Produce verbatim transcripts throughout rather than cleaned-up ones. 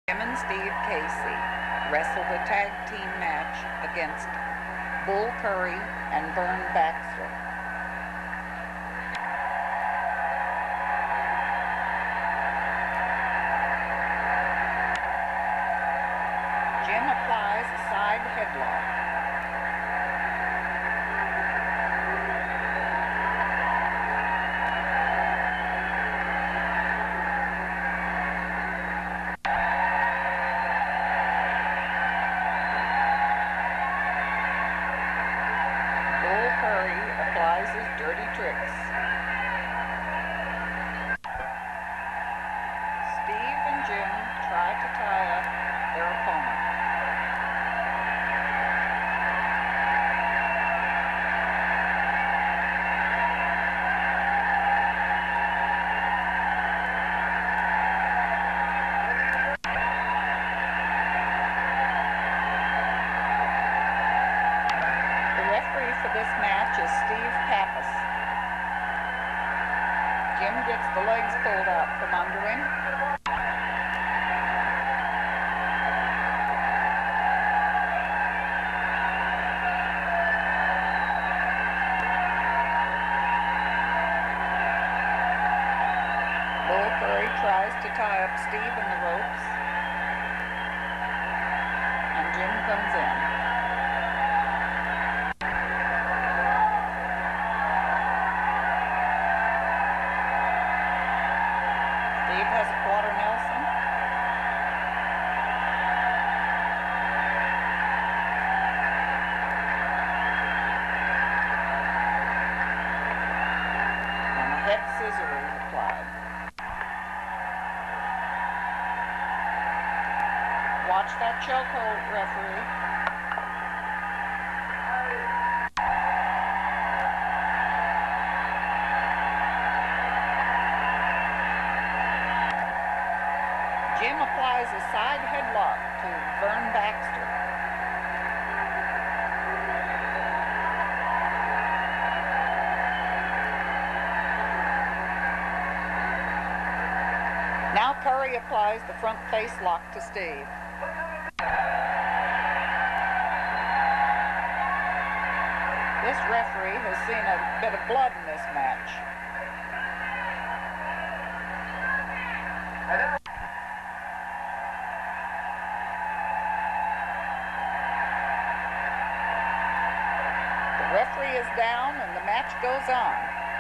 Jim and Steve Casey wrestled a tag team match against Bull Curry and Verne Baxter. Jim applies a side headlock. Dirty tricks. Steve and Jim try to tie up their opponent. The referee for this match is Steve Pappas. Jim gets the legs pulled out from under him. Bull Curry tries to tie up Steve in the ropes, and Jim comes in. Has a quarter Nelson. And the head scissor is applied. Watch that chokehold, referee. Jim applies a side headlock to Verne Baxter. Now Curry applies the front face lock to Steve. This referee has seen a bit of blood in this match. The referee is down and the match goes on.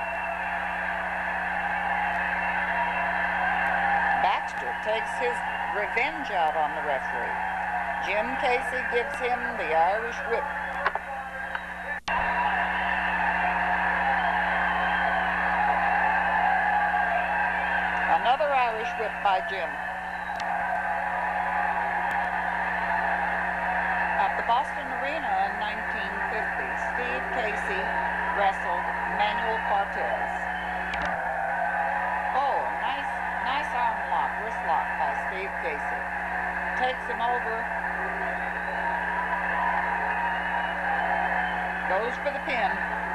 Baxter takes his revenge out on the referee. Jim Casey gives him the Irish whip. Another Irish whip by Jim. At the Boston Arena in nineteen fifty, Steve Casey wrestled Manuel Cortez. Oh, nice, nice arm lock, wrist lock by Steve Casey. Takes him over. Goes for the pin.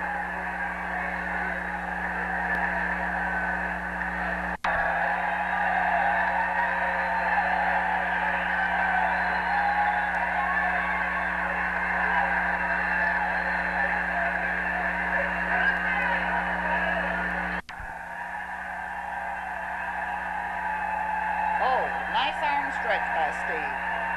Nice arm stretch by Steve.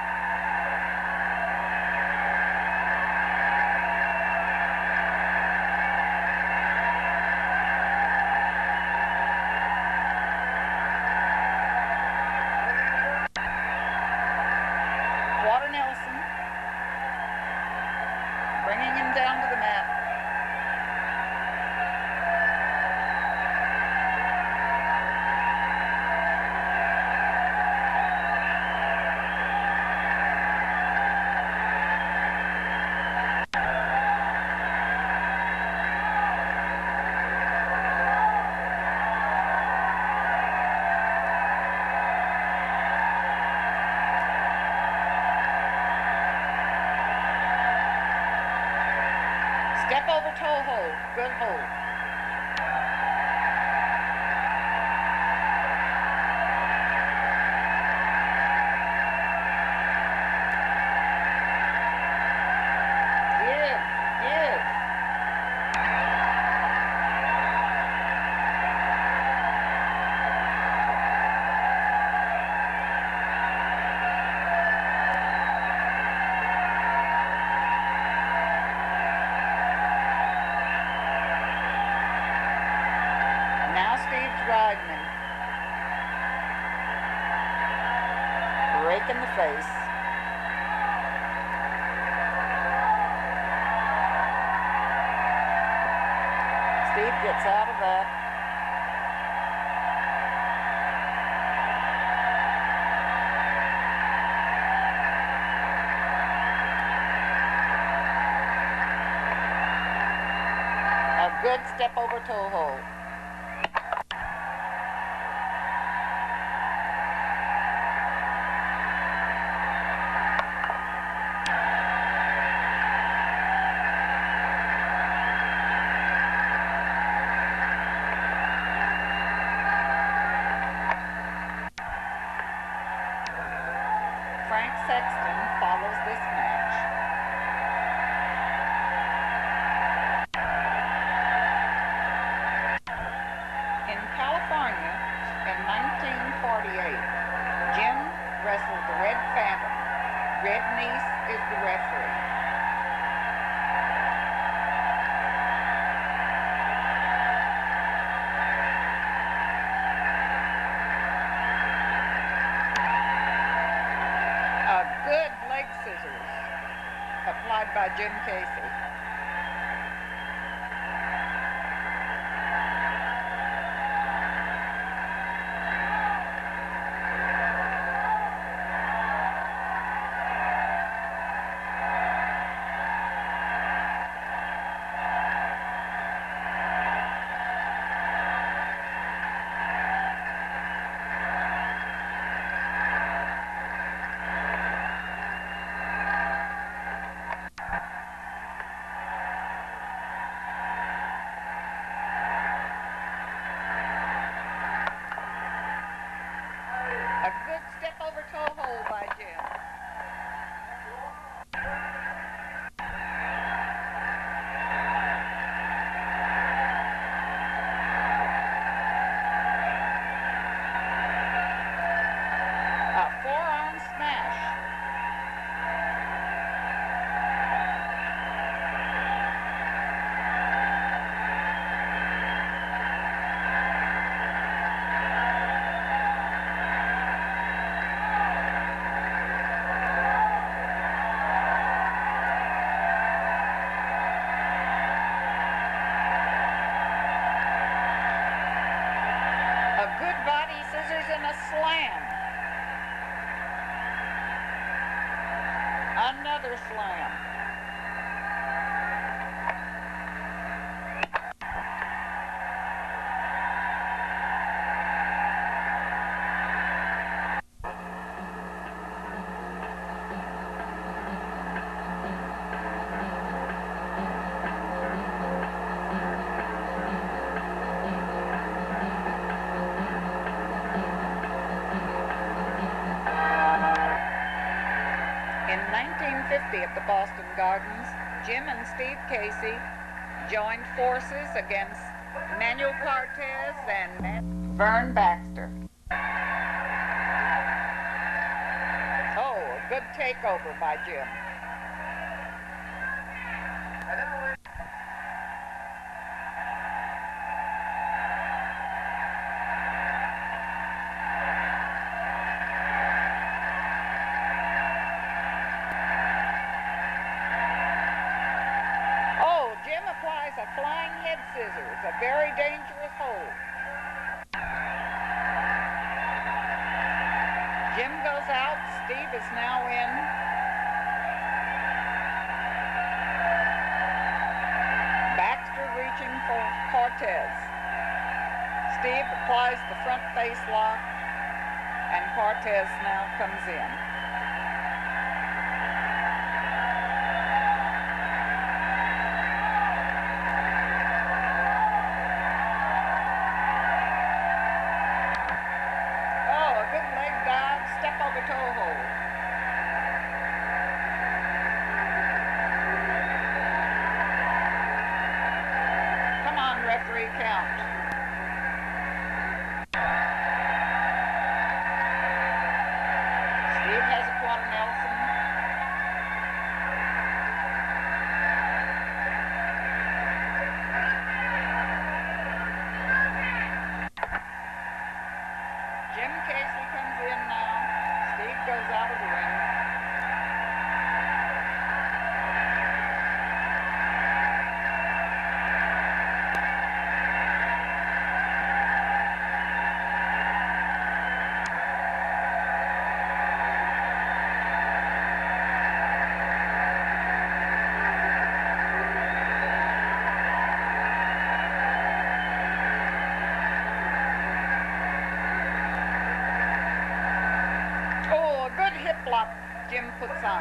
Quarter Nelson. Bringing him down to the mat. Step over toe hold. Good hold. face. Steve gets out of that. A good step over toe hold. Frank Sexton follows this match. In California, in nineteen forty-eight, Jim wrestled the Red Phantom. Red Neese is the referee. Good leg scissors applied by Jim Casey. A good step over toe hold by Jim. A forearm smash. A good body scissors and a slam. Another slam. In nineteen fifty at the Boston Gardens, Jim and Steve Casey joined forces against Manuel Cortez and Verne Baxter. Oh, a good takeover by Jim. Jim applies a flying head scissors, a very dangerous hold. Jim goes out, Steve is now in. Baxter reaching for Cortez. Steve applies the front face lock, and Cortez now comes in. Step over toe hold. Come on, referee, count. Steve has a quarter Nelson. Jim Casey comes in now. Steve goes out of the ring. put some.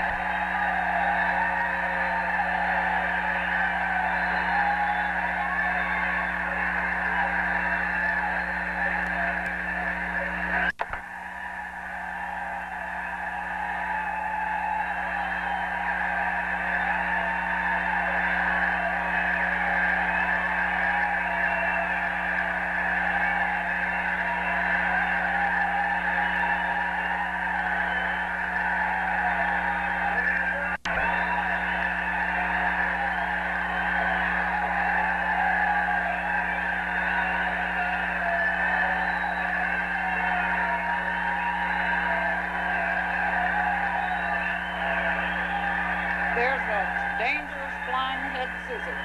There's a dangerous flying head scissor.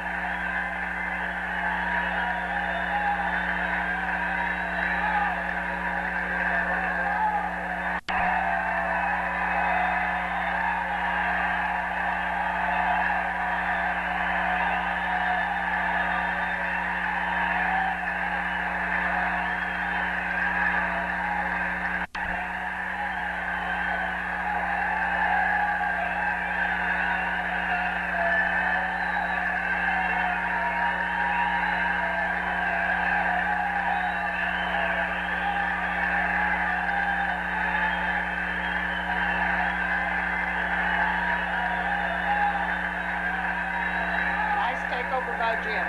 Over by Jim.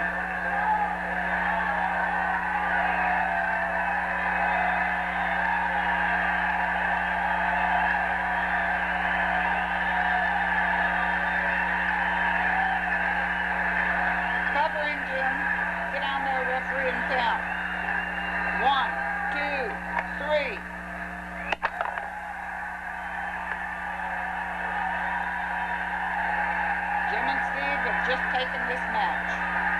Cover him, Jim. Get down there, referee, and count. One, two, three. Jim and Steve have just taken this match.